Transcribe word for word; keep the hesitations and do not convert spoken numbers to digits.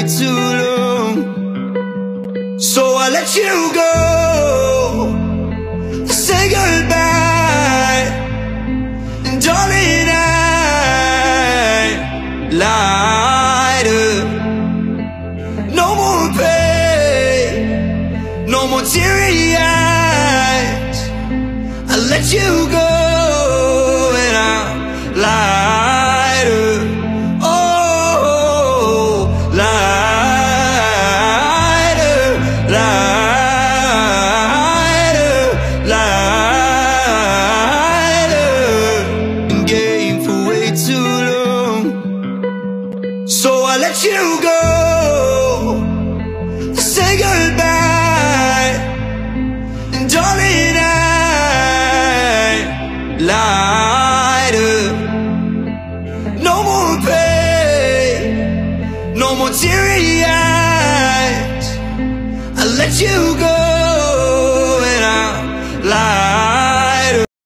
too long. So I let you go, say goodbye, and darling, I lied up. No more pain, no more teary eyes. I let you go and I lied up. Oh, lied up, lied up, lied up. Been game for way too long. So I let you go, say goodbye, and darling, I lied up. No more pain, no more teary eyes. I let you go.